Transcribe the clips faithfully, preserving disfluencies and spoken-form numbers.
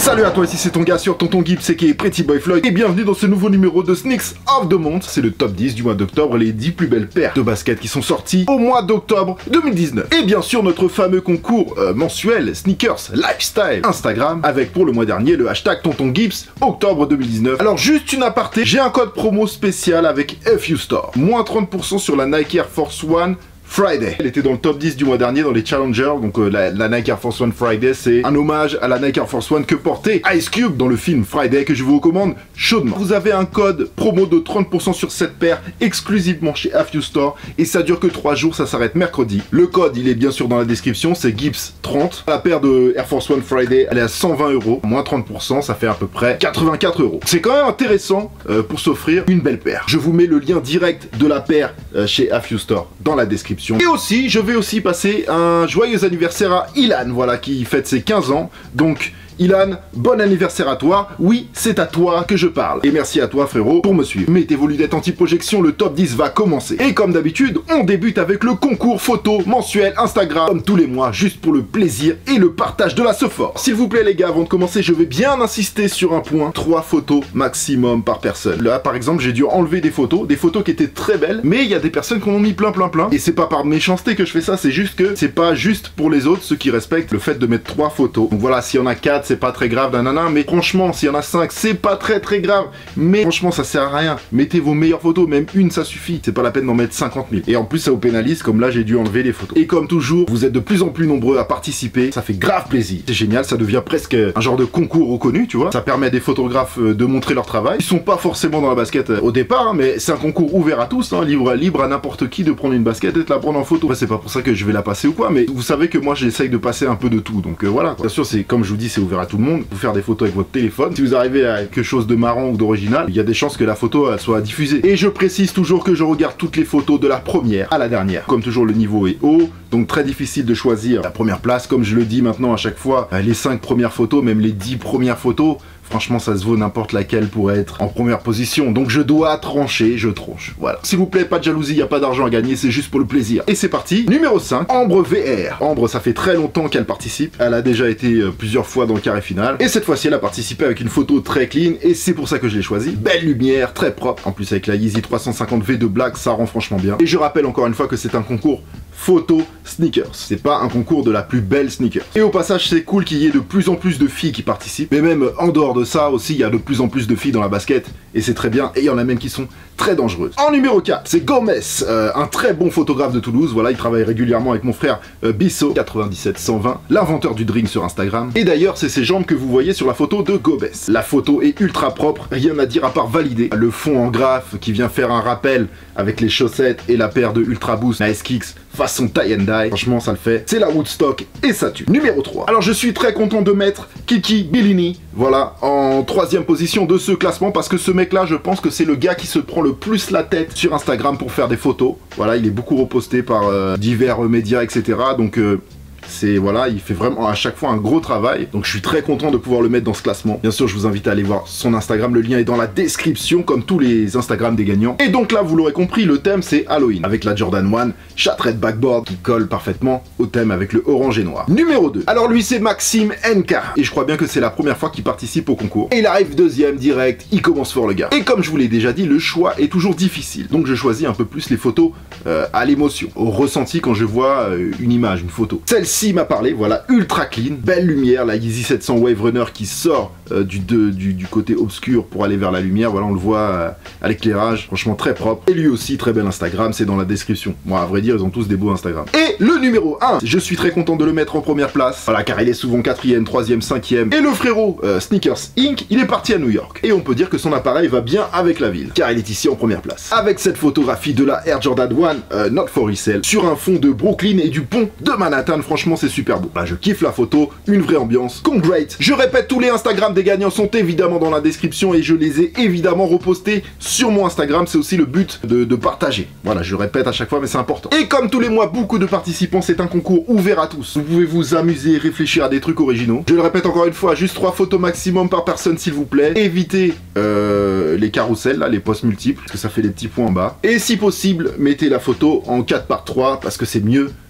Salut à toi, ici c'est ton gars sur Tonton Gibbs, c'est qui est Pretty Boy Floyd, et bienvenue dans ce nouveau numéro de Sneaks of the Month. C'est le top dix du mois d'octobre, les dix plus belles paires de baskets qui sont sorties au mois d'octobre deux mille dix-neuf. Et bien sûr notre fameux concours euh, mensuel Sneakers Lifestyle Instagram, avec pour le mois dernier le hashtag Tonton Gibbs octobre deux mille dix-neuf. Alors juste une aparté, j'ai un code promo spécial avec F U Store, moins trente pour cent sur la Nike Air Force One Friday. Elle était dans le top dix du mois dernier dans les Challengers, donc euh, la, la Nike Air Force One Friday, c'est un hommage à la Nike Air Force One que portait Ice Cube dans le film Friday, que je vous recommande chaudement. Vous avez un code promo de trente pour cent sur cette paire exclusivement chez F U Store, et ça dure que trois jours, ça s'arrête mercredi. Le code, il est bien sûr dans la description, c'est Gibbs trente. La paire de Air Force One Friday, elle est à cent vingt euros, moins trente pour cent, ça fait à peu près quatre-vingt-quatre euros. C'est quand même intéressant euh, pour s'offrir une belle paire. Je vous mets le lien direct de la paire euh, chez F U Store dans la description. Et aussi, je vais aussi passer un joyeux anniversaire à Ilan, voilà, qui fête ses quinze ans. Donc, Ilan, bon anniversaire à toi. Oui, c'est à toi que je parle. Et merci à toi, frérot, pour me suivre. Mettez vos lunettes anti-projection, le top dix va commencer. Et comme d'habitude, on débute avec le concours photo mensuel Instagram, comme tous les mois, juste pour le plaisir et le partage de la Sephora. S'il vous plaît, les gars, avant de commencer, je vais bien insister sur un point. trois photos maximum par personne. Là, par exemple, j'ai dû enlever des photos, des photos qui étaient très belles, mais il y a des personnes qui en ont mis plein, plein, plein. Et c'est pas par méchanceté que je fais ça, c'est juste que c'est pas juste pour les autres, ceux qui respectent le fait de mettre trois photos. Donc voilà, s'il y en a quatre, c'est pas très grave, nanana, mais franchement, s'il y en a cinq, c'est pas très très grave, mais franchement, ça sert à rien. Mettez vos meilleures photos, même une, ça suffit. C'est pas la peine d'en mettre cinquante mille. Et en plus, ça vous pénalise, comme là, j'ai dû enlever les photos. Et comme toujours, vous êtes de plus en plus nombreux à participer, ça fait grave plaisir. C'est génial, ça devient presque un genre de concours reconnu, tu vois. Ça permet à des photographes de montrer leur travail. Ils sont pas forcément dans la basket au départ, hein, mais c'est un concours ouvert à tous, hein, libre, libre à n'importe qui de prendre une basket et de la prendre en photo. Ouais, c'est pas pour ça que je vais la passer ou quoi, mais vous savez que moi, j'essaye de passer un peu de tout, donc euh, voilà. Bien sûr, c'est comme je vous dis, c'est ouvert à tout le monde. Vous faire des photos avec votre téléphone. Si vous arrivez à quelque chose de marrant ou d'original, il y a des chances que la photo elle soit diffusée. Et je précise toujours que je regarde toutes les photos de la première à la dernière. Comme toujours, le niveau est haut, donc très difficile de choisir la première place. Comme je le dis maintenant à chaque fois, les cinq premières photos, même les dix premières photos, franchement, ça se vaut, n'importe laquelle pourrait être en première position. Donc je dois trancher, je tranche. Voilà. S'il vous plaît, pas de jalousie, il n'y a pas d'argent à gagner, c'est juste pour le plaisir. Et c'est parti. Numéro cinq, Ambre V R. Ambre, ça fait très longtemps qu'elle participe. Elle a déjà été euh, plusieurs fois dans le carré final. Et cette fois-ci, elle a participé avec une photo très clean. Et c'est pour ça que je l'ai choisie. Belle lumière, très propre. En plus, avec la Yeezy trois cent cinquante V de Black, ça rend franchement bien. Et je rappelle encore une fois que c'est un concours photo sneakers. C'est pas un concours de la plus belle sneaker. Et au passage, c'est cool qu'il y ait de plus en plus de filles qui participent. Mais même en dehors de ça aussi, il y a de plus en plus de filles dans la basket. Et c'est très bien. Et il y en a même qui sont très dangereuses. En numéro quatre, c'est Gomez, euh, un très bon photographe de Toulouse. Voilà, il travaille régulièrement avec mon frère euh, Bissot, quatre-vingt-dix-sept cent vingt, l'inventeur du drink sur Instagram. Et d'ailleurs, c'est ses jambes que vous voyez sur la photo de Gomez. La photo est ultra propre, rien à dire à part valider. Le fond en graphe qui vient faire un rappel avec les chaussettes et la paire de Ultra Boost Nice Kicks façon tie and die. Franchement, ça le fait. C'est la Woodstock et ça tue. Numéro trois. Alors, je suis très content de mettre Kiki Bellini, voilà, en troisième position de ce classement parce que ce mec-là, je pense que c'est le gars qui se prend le plus la tête sur Instagram pour faire des photos. Voilà, il est beaucoup reposté par euh, divers euh, médias, et cetera. Donc, euh, c'est, voilà, il fait vraiment à chaque fois un gros travail. Donc je suis très content de pouvoir le mettre dans ce classement. Bien sûr, je vous invite à aller voir son Instagram. Le lien est dans la description, comme tous les Instagrams des gagnants. Et donc là, vous l'aurez compris, le thème, c'est Halloween. Avec la Jordan un Châtrette Backboard qui colle parfaitement au thème avec le orange et noir. Numéro deux. Alors lui, c'est Maxime N K. Et je crois bien que c'est la première fois qu'il participe au concours. Et il arrive deuxième, direct. Il commence fort, le gars. Et comme je vous l'ai déjà dit, le choix est toujours difficile. Donc je choisis un peu plus les photos euh, à l'émotion, au ressenti quand je vois euh, une image, une photo. Celle-ci m'a parlé, voilà, ultra clean, belle lumière, la Yeezy sept cents Wave Runner qui sort euh, du, de, du, du côté obscur pour aller vers la lumière, voilà, on le voit euh, à l'éclairage, franchement très propre. Et lui aussi, très bel Instagram, c'est dans la description. Moi, à vrai dire, ils ont tous des beaux Instagram. Et le numéro un, je suis très content de le mettre en première place, voilà, car il est souvent quatrième, troisième, cinquième. Et le frérot, euh, Sneakers Inc, il est parti à New York. Et on peut dire que son appareil va bien avec la ville, car il est ici en première place. Avec cette photographie de la Air Jordan un, euh, not for resale, sur un fond de Brooklyn et du pont de Manhattan, franchement, c'est super beau. Bah, je kiffe la photo, une vraie ambiance. Congrats. Je répète, tous les Instagram des gagnants sont évidemment dans la description et je les ai évidemment repostés sur mon Instagram. C'est aussi le but de, de partager. Voilà, je répète à chaque fois, mais c'est important. Et comme tous les mois, beaucoup de participants, c'est un concours ouvert à tous. Vous pouvez vous amuser, réfléchir à des trucs originaux. Je le répète encore une fois, juste trois photos maximum par personne, s'il vous plaît. Évitez euh, les carousels, là, les posts multiples, parce que ça fait des petits points en bas. Et si possible, mettez la photo en quatre par trois, parce que c'est mieux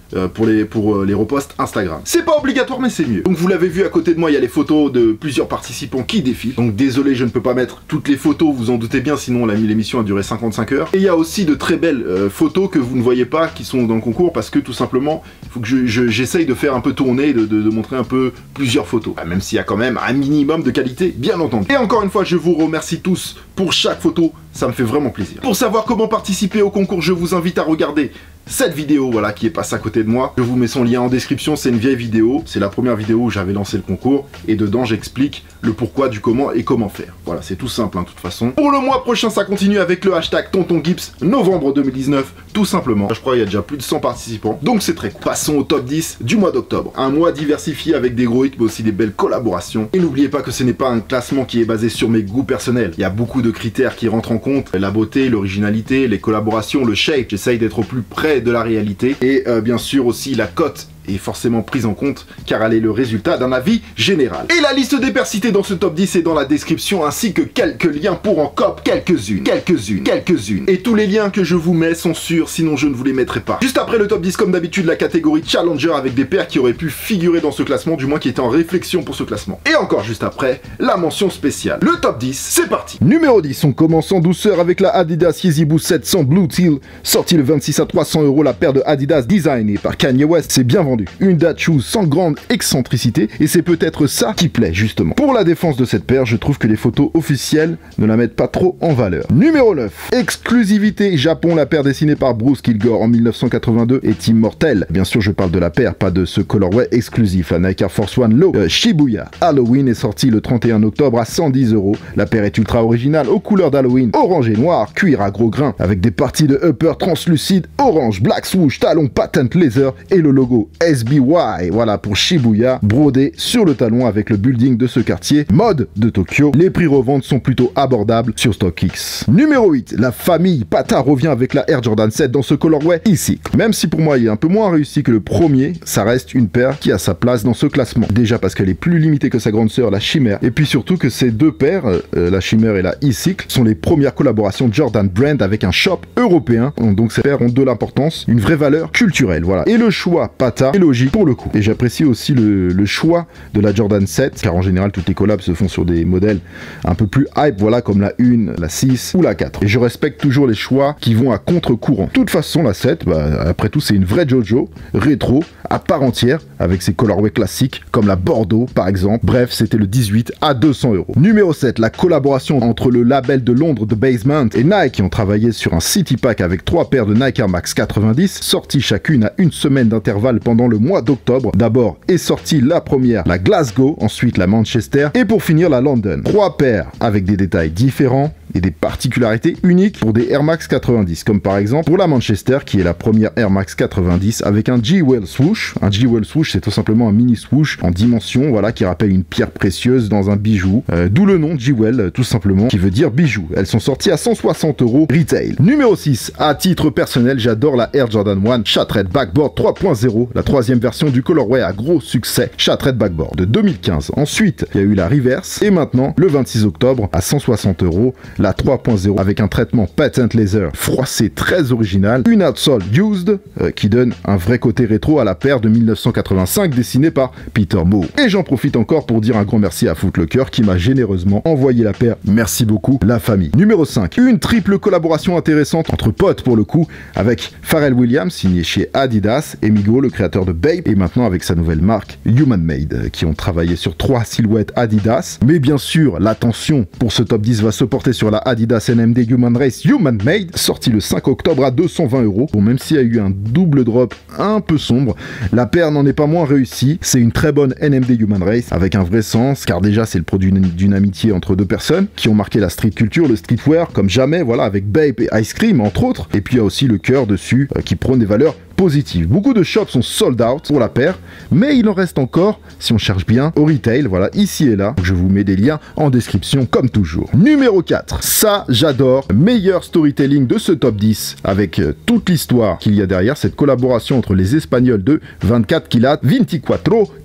euh, pour, les, pour euh, les reposts Instagram. C'est pas obligatoire, mais c'est mieux. Donc vous l'avez vu, à côté de moi, il y a les photos de plusieurs participants qui défilent. Donc désolé, je ne peux pas mettre toutes les photos, vous en doutez bien, sinon l'émission a duré cinquante-cinq heures. Et il y a aussi de très belles euh, photos que vous ne voyez pas, qui sont dans le concours, parce que tout simplement, il faut que je, je, j'essaye de faire un peu tourner, de, de, de montrer un peu plusieurs photos. Ah, même s'il y a quand même un minimum de qualité, bien entendu. Et encore une fois, je vous remercie tous pour chaque photo, ça me fait vraiment plaisir. Pour savoir comment participer au concours, je vous invite à regarder cette vidéo, voilà, qui est passée à côté de moi. Je vous mets son lien en description, c'est une vieille vidéo. C'est la première vidéo où j'avais lancé le concours. Et dedans, j'explique le pourquoi, du comment et comment faire. Voilà, c'est tout simple, hein, de toute façon. Pour le mois prochain, ça continue avec le hashtag Tonton Gibbs, novembre deux mille dix-neuf, tout simplement. Je crois qu'il y a déjà plus de cent participants, donc c'est très cool. Passons au top dix du mois d'octobre. Un mois diversifié avec des gros hits, mais aussi des belles collaborations. Et n'oubliez pas que ce n'est pas un classement qui est basé sur mes goûts personnels. Il y a beaucoup de critères qui rentrent en compte. La beauté, l'originalité, les collaborations, le shape. J'essaye d'être au plus près de la réalité. Et euh, bien sûr aussi la cote est forcément prise en compte car elle est le résultat d'un avis général. Et la liste des pairs cités dans ce top dix est dans la description, ainsi que quelques liens pour en cop quelques-unes, quelques-unes, quelques-unes. Et tous les liens que je vous mets sont sûrs, sinon je ne vous les mettrai pas. Juste après le top dix, comme d'habitude, la catégorie Challenger avec des pairs qui auraient pu figurer dans ce classement, du moins qui étaient en réflexion pour ce classement. Et encore juste après, la mention spéciale. Le top dix, c'est parti. Numéro dix, on commence en douceur avec la Adidas Yeezy Boost sept cents Blue Teal, sortie le vingt-six à trois cents euros, la paire de Adidas designée par Kanye West, c'est bien vendu. Une date shoes sans grande excentricité, et c'est peut-être ça qui plaît justement. Pour la défense de cette paire, je trouve que les photos officielles ne la mettent pas trop en valeur. Numéro neuf, exclusivité Japon, la paire dessinée par Bruce Kilgore en mille neuf cent quatre-vingt-deux est immortelle. Bien sûr, je parle de la paire, pas de ce colorway exclusif. La Nike Air Force One Low euh, Shibuya Halloween est sortie le trente et un octobre à cent dix euros. La paire est ultra originale aux couleurs d'Halloween, orange et noir, cuir à gros grains, avec des parties de upper translucide, orange, black swoosh, talon patent leather et le logo S B Y, voilà pour Shibuya, brodé sur le talon avec le building de ce quartier, mode de Tokyo. Les prix revente sont plutôt abordables sur StockX. Numéro huit, la famille Pata revient avec la Air Jordan sept dans ce colorway ici. Même si pour moi il est un peu moins réussi que le premier, ça reste une paire qui a sa place dans ce classement. Déjà parce qu'elle est plus limitée que sa grande sœur, la Chimère, et puis surtout que ces deux paires, euh, la Chimère et la E-Cycle, sont les premières collaborations Jordan Brand avec un shop européen. Donc ces paires ont de l'importance, une vraie valeur culturelle, voilà. Et le choix Pata est logique pour le coup. Et j'apprécie aussi le, le choix de la Jordan sept, car en général toutes les collabs se font sur des modèles un peu plus hype, voilà, comme la un, la six ou la quatre. Et je respecte toujours les choix qui vont à contre-courant. De toute façon, la sept, bah, après tout, c'est une vraie Jojo, rétro, à part entière, avec ses colorways classiques, comme la Bordeaux par exemple. Bref, c'était le dix-huit à deux cents euros. Numéro sept, la collaboration entre le label de Londres The Basement et Nike, qui ont travaillé sur un city pack avec trois paires de Nike Air Max quatre-vingt-dix, sorties chacune à une semaine d'intervalle pendant le mois d'octobre. D'abord est sortie la première, la Glasgow, ensuite la Manchester, et pour finir la London. Trois paires avec des détails différents et des particularités uniques pour des Air Max quatre-vingt-dix, comme par exemple pour la Manchester, qui est la première Air Max quatre-vingt-dix avec un G-Well swoosh. Un G-Well swoosh, c'est tout simplement un mini swoosh en dimension, voilà, qui rappelle une pierre précieuse dans un bijou, euh, d'où le nom G-Well, tout simplement, qui veut dire bijou. Elles sont sorties à cent soixante euros retail. Numéro six, à titre personnel, j'adore la Air Jordan un Shattered Backboard trois point zéro, la troisième version du colorway à gros succès, Shattered Backboard de deux mille quinze. Ensuite, il y a eu la Reverse, et maintenant, le vingt-six octobre, à cent soixante euros, la trois point zéro avec un traitement patent laser froissé très original, une outsole used euh, qui donne un vrai côté rétro à la paire de mille neuf cent quatre-vingt-cinq dessinée par Peter Moore. Et j'en profite encore pour dire un grand merci à Footlocker qui m'a généreusement envoyé la paire. Merci beaucoup, la famille. Numéro cinq, une triple collaboration intéressante entre potes pour le coup, avec Pharrell Williams signé chez Adidas et Migo, le créateur de Babe, et maintenant avec sa nouvelle marque Human Made, qui ont travaillé sur trois silhouettes Adidas. Mais bien sûr, l'attention pour ce top dix va se porter sur la Adidas N M D Human Race Human Made, sorti le cinq octobre à deux cent vingt euros. Bon, même s'il y a eu un double drop un peu sombre, la paire n'en est pas moins réussie. C'est une très bonne N M D Human Race avec un vrai sens, car déjà c'est le produit d'une amitié entre deux personnes qui ont marqué la street culture, le streetwear comme jamais, voilà, avec Babe et Ice Cream entre autres. Et puis il y a aussi le cœur dessus euh, qui prône des valeurs positive. Beaucoup de shops sont sold out pour la paire, mais il en reste encore, si on cherche bien, au retail, voilà, ici et là. Je vous mets des liens en description, comme toujours. Numéro quatre, ça, j'adore. Meilleur storytelling de ce top dix, avec euh, toute l'histoire qu'il y a derrière, cette collaboration entre les Espagnols de vingt-quatre Kilat, vingt-quatre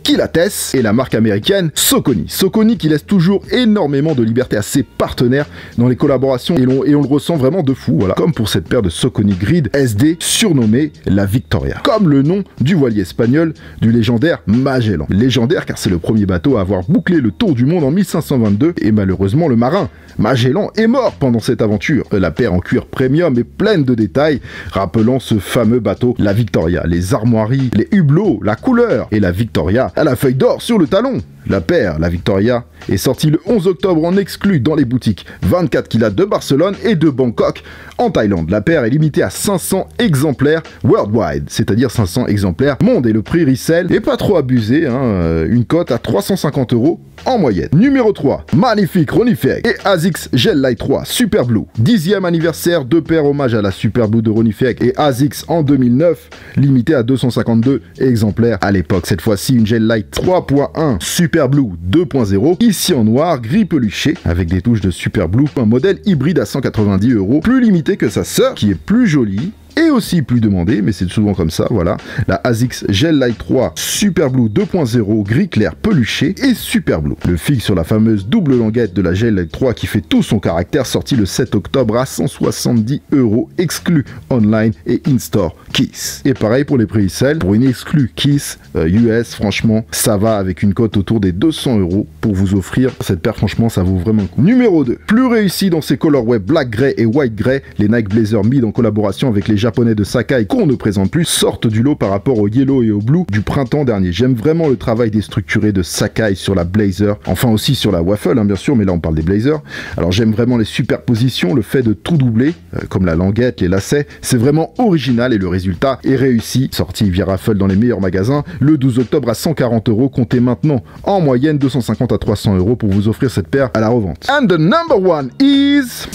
Kilates et la marque américaine Saucony. Saucony qui laisse toujours énormément de liberté à ses partenaires dans les collaborations et on, et on le ressent vraiment de fou, voilà. Comme pour cette paire de Saucony Grid S D surnommée la Victoria. Comme le nom du voilier espagnol du légendaire Magellan. Légendaire car c'est le premier bateau à avoir bouclé le tour du monde en mille cinq cent vingt-deux et malheureusement le marin Magellan est mort pendant cette aventure. La paire en cuir premium est pleine de détails rappelant ce fameux bateau, la Victoria. Les armoiries, les hublots, la couleur et la Victoria à la feuille d'or sur le talon. La paire, la Victoria, est sortie le onze octobre en exclu dans les boutiques vingt-quatre qui datent de Barcelone et de Bangkok en Thaïlande. La paire est limitée à cinq cents exemplaires worldwide, c'est-à-dire cinq cents exemplaires monde et le prix resell est pas trop abusé, hein, une cote à trois cent cinquante euros en moyenne. Numéro trois, magnifique Ronifeg et ASICS Gel Light trois Super Blue. dixième anniversaire, deux paires hommage à la Super Blue de Ronifeg et ASICS en deux mille neuf, limité à deux cent cinquante-deux exemplaires à l'époque. Cette fois-ci, une Gel Light trois point un Super Blue deux point zéro, ici en noir, gris peluché, avec des touches de Super Blue, un modèle hybride à cent quatre-vingt-dix euros, plus limité que sa sœur, qui est plus jolie, et aussi plus demandé, mais c'est souvent comme ça, voilà. La ASICS Gel Light trois Super Blue deux point zéro, gris clair peluché et Super Blue. Le fixe sur la fameuse double languette de la Gel Light trois qui fait tout son caractère, sorti le sept octobre à cent soixante-dix euros, exclu online et in-store Kiss. Et pareil pour les prix sell, pour une exclu Kiss euh, U S, franchement, ça va avec une cote autour des deux cents euros pour vous offrir cette paire, franchement, ça vaut vraiment le coup. Numéro deux, plus réussi dans ses colorways Black Grey et White Grey, les Nike Blazer Mid en collaboration avec les japonais de Sacai qu'on ne présente plus sortent du lot par rapport au yellow et au blue du printemps dernier. J'aime vraiment le travail déstructuré de Sacai sur la Blazer, enfin aussi sur la Waffle hein, bien sûr, mais là on parle des Blazers. Alors j'aime vraiment les superpositions, le fait de tout doubler, euh, comme la languette, les lacets, c'est vraiment original et le résultat est réussi. Sorti via Raffle dans les meilleurs magasins le douze octobre à cent quarante euros, comptez maintenant en moyenne deux cent cinquante à trois cents euros pour vous offrir cette paire à la revente. And the number one is...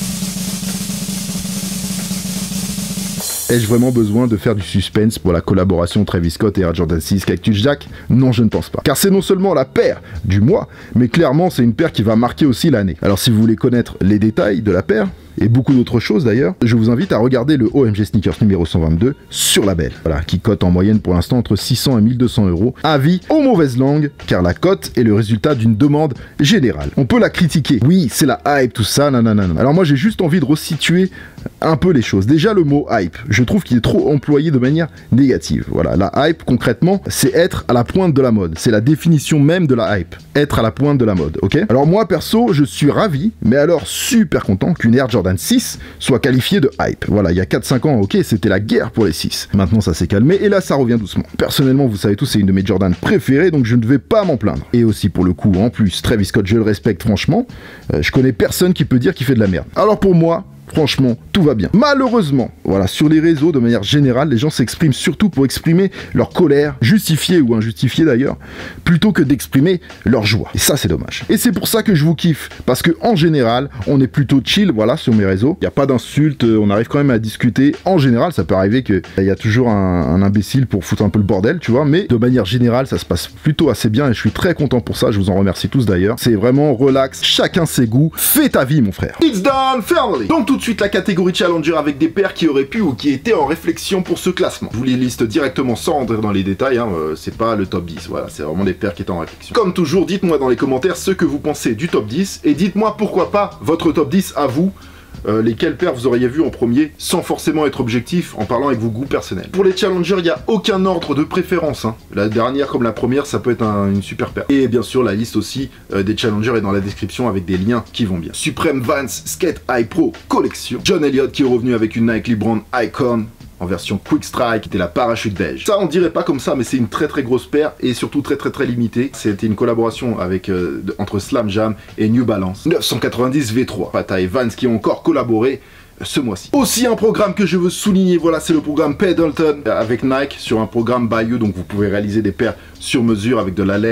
Ai-je vraiment besoin de faire du suspense pour la collaboration Travis Scott et Air Jordan six Cactus Jack? Non, je ne pense pas. Car c'est non seulement la paire du mois, mais clairement c'est une paire qui va marquer aussi l'année. Alors si vous voulez connaître les détails de la paire, et beaucoup d'autres choses d'ailleurs, je vous invite à regarder le O M G Sneakers numéro cent vingt-deux sur Label, voilà, qui cote en moyenne pour l'instant entre six cents et mille deux cents euros. Avis aux mauvaises langues, car la cote est le résultat d'une demande générale. On peut la critiquer, oui, c'est la hype, tout ça, nanana. Alors moi j'ai juste envie de resituer un peu les choses. Déjà le mot hype, je trouve qu'il est trop employé de manière négative. Voilà, la hype concrètement, c'est être à la pointe de la mode. C'est la définition même de la hype, être à la pointe de la mode, ok? Alors moi perso, je suis ravi, mais alors super content qu'une Air Jordan six soit qualifiée de hype. Voilà, il y a quatre cinq ans, ok, c'était la guerre pour les six. Maintenant ça s'est calmé et là ça revient doucement. Personnellement, vous savez tous, c'est une de mes Jordan préférées, donc je ne vais pas m'en plaindre. Et aussi pour le coup, en plus, Travis Scott, je le respecte franchement, euh, je connais personne qui peut dire qu'il fait de la merde. Alors pour moi, franchement, tout va bien. Malheureusement, voilà, sur les réseaux, de manière générale, les gens s'expriment surtout pour exprimer leur colère, justifiée ou injustifiée d'ailleurs, plutôt que d'exprimer leur joie. Et ça, c'est dommage. Et c'est pour ça que je vous kiffe, parce que en général, on est plutôt chill, voilà, sur mes réseaux. Il n'y a pas d'insultes, on arrive quand même à discuter. En général, ça peut arriver qu'il y a toujours un, un imbécile pour foutre un peu le bordel, tu vois, mais de manière générale, ça se passe plutôt assez bien et je suis très content pour ça. Je vous en remercie tous d'ailleurs. C'est vraiment relax, chacun ses goûts. Fais ta vie, mon frère. It's done, family. Donc tout de suite la catégorie Challenger avec des paires qui auraient pu ou qui étaient en réflexion pour ce classement. Je vous les liste directement sans rentrer dans les détails, hein, euh, c'est pas le top dix, voilà, c'est vraiment des paires qui étaient en réflexion. Comme toujours, dites-moi dans les commentaires ce que vous pensez du top dix et dites-moi pourquoi pas votre top dix à vous. Euh, lesquelles paires vous auriez vu en premier sans forcément être objectif en parlant avec vos goûts personnels. Pour les challengers, il n'y a aucun ordre de préférence. Hein. La dernière comme la première, ça peut être un, une super paire. Et bien sûr, la liste aussi euh, des challengers est dans la description avec des liens qui vont bien. Supreme Vans Skate High Pro Collection. John Elliott qui est revenu avec une Nike LeBron Icon en version Quick Strike, qui était la parachute beige. Ça, on dirait pas comme ça, mais c'est une très très grosse paire et surtout très très très limitée. C'était une collaboration avec euh, de, entre Slam Jam et New Balance. neuf cent quatre-vingt-dix V trois. Pata et Vans qui ont encore collaboré ce mois-ci. Aussi un programme que je veux souligner, voilà, c'est le programme Pendleton avec Nike sur un programme Bayou, donc vous pouvez réaliser des paires sur mesure avec de la laine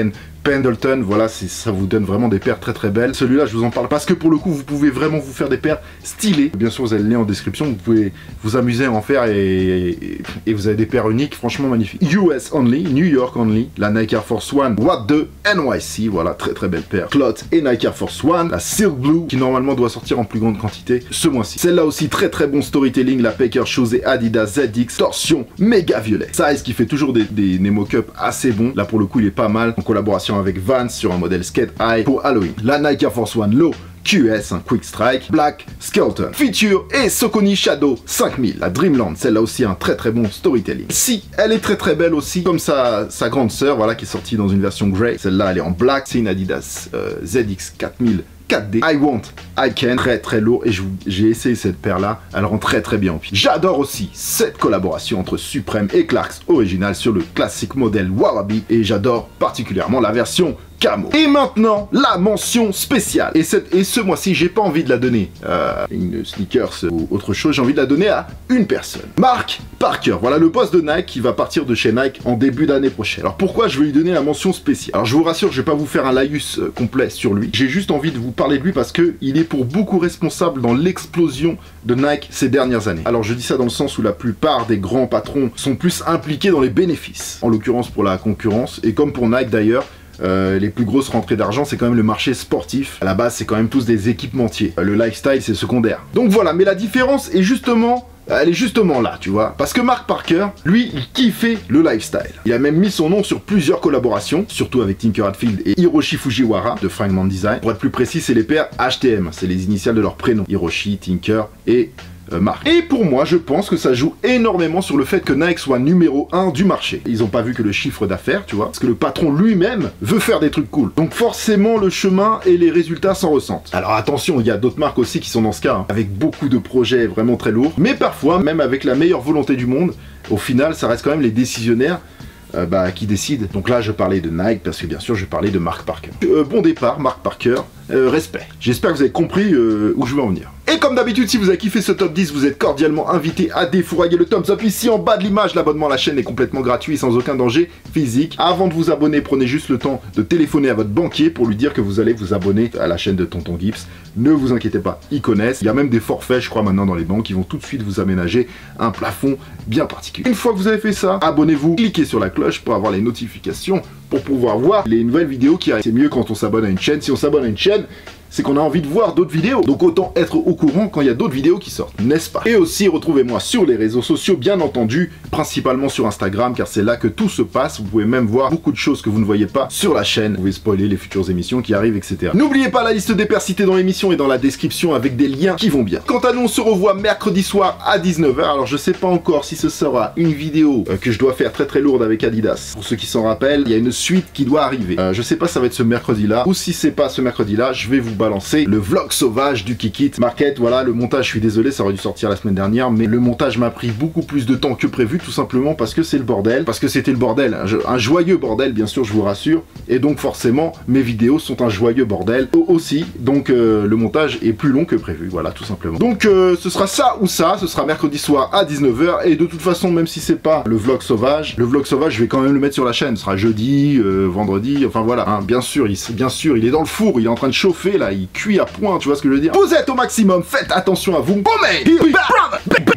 Pendleton, voilà, ça vous donne vraiment des paires très très belles. Celui-là, je vous en parle parce que pour le coup, vous pouvez vraiment vous faire des paires stylées. Bien sûr, vous avez le lien en description, vous pouvez vous amuser à en faire et, et, et vous avez des paires uniques, franchement magnifiques. U S only, New York only, la Nike Air Force One What de N Y C, voilà, très très belle paire. Cloth et Nike Air Force One, la Silk Blue, qui normalement doit sortir en plus grande quantité ce mois-ci. Celle-là aussi, très très bon storytelling, la Packer Shoes et Adidas Z X, torsion méga violet. Size qui fait toujours des, des Nemo Cup assez bons, là pour le coup il est pas mal, en collaboration avec Vans sur un modèle Skate High pour Halloween. La Nike Air Force One Low Q S, un Quick Strike, Black Skeleton, Feature et Saucony Shadow cinq mille. La Dreamland, celle-là aussi un très très bon storytelling. Si, elle est très très belle aussi, comme sa, sa grande sœur, voilà, qui est sortie dans une version grey. Celle-là, elle est en black, c'est une Adidas euh, Z X quatre mille quatre D. I want, I can, très très lourd, et j'ai essayé cette paire là, elle rend très très bien au pied. J'adore aussi cette collaboration entre Supreme et Clarks original sur le classique modèle Wallaby, et j'adore particulièrement la version camo. Et maintenant, la mention spéciale. Et, cette, et ce mois-ci, j'ai pas envie de la donner à une sneakers ou autre chose, j'ai envie de la donner à une personne. Mark Parker, voilà le boss de Nike qui va partir de chez Nike en début d'année prochaine. Alors pourquoi je vais lui donner la mention spéciale? Alors je vous rassure, je vais pas vous faire un laïus euh, complet sur lui. J'ai juste envie de vous parler de lui parce que il est pour beaucoup responsable dans l'explosion de Nike ces dernières années. Alors je dis ça dans le sens où la plupart des grands patrons sont plus impliqués dans les bénéfices. En l'occurrence pour la concurrence, et comme pour Nike d'ailleurs, Euh, les plus grosses rentrées d'argent, c'est quand même le marché sportif. À la base, c'est quand même tous des équipementiers. Le lifestyle, c'est secondaire. Donc voilà, mais la différence est justement... Elle est justement là, tu vois. Parce que Mark Parker, lui, il kiffait le lifestyle. Il a même mis son nom sur plusieurs collaborations, surtout avec Tinker Hatfield et Hiroshi Fujiwara de Fragment Design. Pour être plus précis, c'est les paires H T M. C'est les initiales de leurs prénoms. Hiroshi, Tinker et... Euh, Mark. Et pour moi, je pense que ça joue énormément sur le fait que Nike soit numéro un du marché. Ils ont pas vu que le chiffre d'affaires, tu vois, parce que le patron lui-même veut faire des trucs cool. Donc forcément, le chemin et les résultats s'en ressentent. Alors attention, il y a d'autres marques aussi qui sont dans ce cas, hein, avec beaucoup de projets vraiment très lourds. Mais parfois, même avec la meilleure volonté du monde, au final, ça reste quand même les décisionnaires Euh, bah, qui décide. Donc là je parlais de Nike parce que bien sûr je parlais de Mark Parker. Euh, bon départ Mark Parker, euh, respect. J'espère que vous avez compris euh, où je veux en venir. Et comme d'habitude, si vous avez kiffé ce top dix, vous êtes cordialement invité à défourailler le thumbs up ici en bas de l'image. L'abonnement à la chaîne est complètement gratuit sans aucun danger physique. Avant de vous abonner, prenez juste le temps de téléphoner à votre banquier pour lui dire que vous allez vous abonner à la chaîne de Tonton Gibbs. Ne vous inquiétez pas, ils connaissent. Il y a même des forfaits, je crois, maintenant dans les banques qui vont tout de suite vous aménager un plafond bien particulier. Une fois que vous avez fait ça, abonnez-vous, cliquez sur la cloche pour avoir les notifications, pour pouvoir voir les nouvelles vidéos qui arrivent. C'est mieux quand on s'abonne à une chaîne. Si on s'abonne à une chaîne, c'est qu'on a envie de voir d'autres vidéos. Donc autant être au courant quand il y a d'autres vidéos qui sortent, n'est-ce pas? Et aussi, retrouvez-moi sur les réseaux sociaux, bien entendu, principalement sur Instagram, car c'est là que tout se passe. Vous pouvez même voir beaucoup de choses que vous ne voyez pas sur la chaîne. Vous pouvez spoiler les futures émissions qui arrivent, et cetera. N'oubliez pas la liste des pairs cités dans l'émission et dans la description avec des liens qui vont bien. Quant à nous, on se revoit mercredi soir à dix-neuf heures. Alors je sais pas encore si ce sera une vidéo euh, que je dois faire très très lourde avec Adidas. Pour ceux qui s'en rappellent, il y a une suite qui doit arriver. Euh, je sais pas si ça va être ce mercredi-là, ou si c'est pas ce mercredi-là, je vais vous balancer le vlog sauvage du Kikit Market. Voilà, le montage, je suis désolé, ça aurait dû sortir la semaine dernière, mais le montage m'a pris beaucoup plus de temps que prévu, tout simplement parce que c'est le bordel, parce que c'était le bordel, un, un joyeux bordel, bien sûr, je vous rassure, et donc forcément, mes vidéos sont un joyeux bordel aussi, donc euh, le montage est plus long que prévu, voilà, tout simplement. Donc euh, ce sera ça ou ça, ce sera mercredi soir à dix-neuf heures, et de toute façon, même si c'est pas le vlog sauvage, le vlog sauvage, je vais quand même le mettre sur la chaîne, ce sera jeudi, euh, vendredi, enfin voilà, hein, bien sûr, il, bien sûr, il est dans le four, il est en train de chauffer, là, il cuit à point, tu vois ce que je veux dire. Vous êtes au maximum, faites attention à vous. Oh, mais